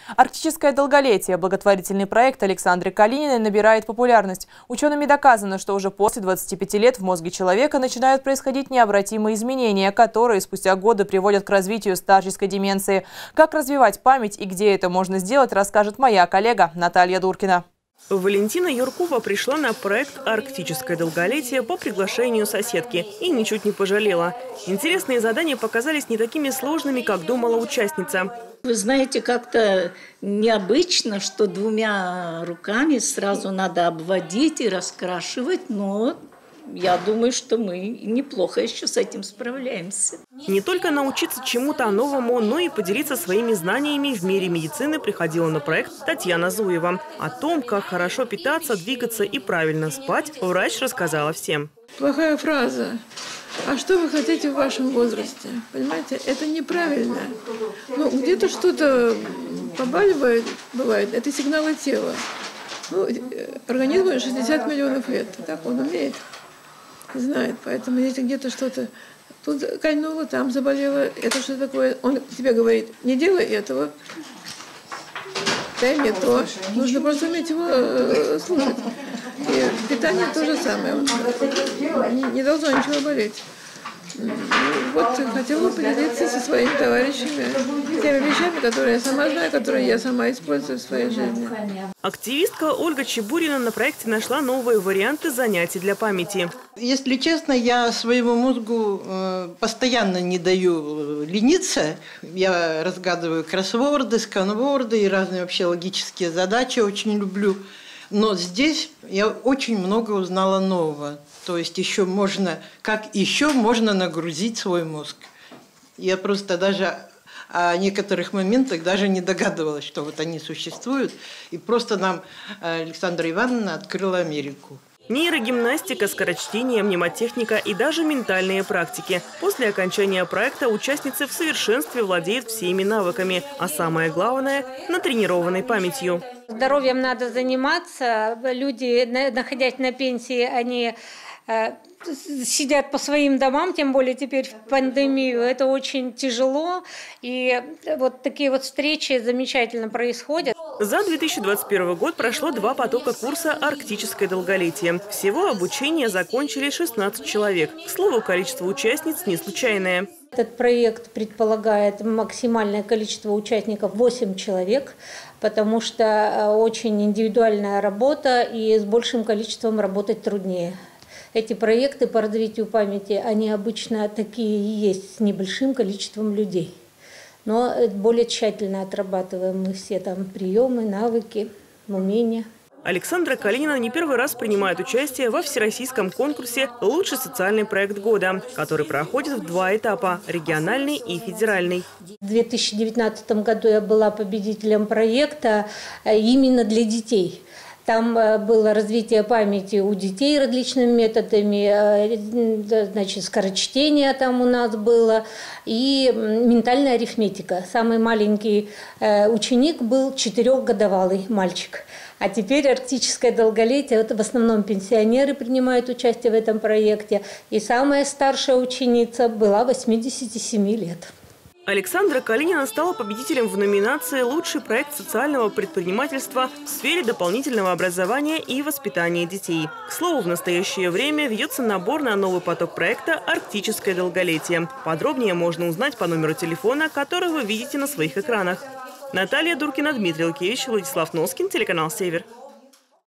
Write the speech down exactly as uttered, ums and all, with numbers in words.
Арктическое долголетие – благотворительный проект Александры Калининой набирает популярность. Учеными доказано, что уже после двадцати пяти лет в мозге человека начинают происходить необратимые изменения, которые спустя годы приводят к развитию старческой деменции. Как развивать память и где это можно сделать, расскажет моя коллега Наталья Дуркина. Валентина Юркова пришла на проект «Арктическое долголетие» по приглашению соседки и ничуть не пожалела. Интересные задания показались не такими сложными, как думала участница. Вы знаете, как-то необычно, что двумя руками сразу надо обводить и раскрашивать, но я думаю, что мы неплохо еще с этим справляемся. Не только научиться чему-то новому, но и поделиться своими знаниями в мире медицины приходила на проект Татьяна Зуева. О том, как хорошо питаться, двигаться и правильно спать, врач рассказала всем. Плохая фраза. А что вы хотите в вашем возрасте? Понимаете, это неправильно. Ну, где-то что-то побаливает, бывает, это сигналы тела. Ну, организму шестьдесят миллионов лет, так он умеет, знает. Поэтому если где-то что-то тут кольнуло, там заболело, это что такое? Он тебе говорит, не делай этого, дай мне то. Нужно просто уметь его э, слушать. И питание то же самое. Не, не должно ничего болеть. Вот хотела бы поделиться со своими товарищами теми вещами, которые я сама знаю, которые я сама использую в своей жизни. Активистка Ольга Чебурина на проекте нашла новые варианты занятий для памяти. Если честно, я своему мозгу э, постоянно не даю лениться. Я разгадываю кроссворды, сканворды и разные вообще логические задачи очень люблю. Но здесь я очень много узнала нового. То есть еще можно, как еще можно нагрузить свой мозг. Я просто даже о некоторых моментах даже не догадывалась, что вот они существуют. И просто нам Александра Ивановна открыла Америку. Нейрогимнастика, скорочтение, мнемотехника и даже ментальные практики. После окончания проекта участницы в совершенстве владеют всеми навыками, а самое главное – натренированной памятью. Здоровьем надо заниматься. Люди, находясь на пенсии, они э, сидят по своим домам, тем более теперь в пандемию. Это очень тяжело. И вот такие вот встречи замечательно происходят. За две тысячи двадцать первый год прошло два потока курса «Арктическое долголетие». Всего обучение закончили шестнадцать человек. К слову, количество участниц не случайное. Этот проект предполагает максимальное количество участников восемь человек, потому что очень индивидуальная работа и с большим количеством работать труднее. Эти проекты по развитию памяти, они обычно такие и есть с небольшим количеством людей. Но более тщательно отрабатываем мы все там приемы, навыки, умения. Александра Калинина не первый раз принимает участие во всероссийском конкурсе «Лучший социальный проект года», который проходит в два этапа – региональный и федеральный. В две тысячи девятнадцатом году я была победителем проекта именно для детей. Там было развитие памяти у детей различными методами, значит, скорочтение там у нас было и ментальная арифметика. Самый маленький ученик был четырехгодовалый мальчик. А теперь арктическое долголетие, вот в основном пенсионеры принимают участие в этом проекте. И самая старшая ученица была восьмидесяти семи лет. Александра Калинина стала победителем в номинации «Лучший проект социального предпринимательства в сфере дополнительного образования и воспитания детей». К слову, в настоящее время ведется набор на новый поток проекта «Арктическое долголетие». Подробнее можно узнать по номеру телефона, который вы видите на своих экранах. Наталья Дуркина, Дмитрий Лукевич, Владислав Носкин, телеканал «Север».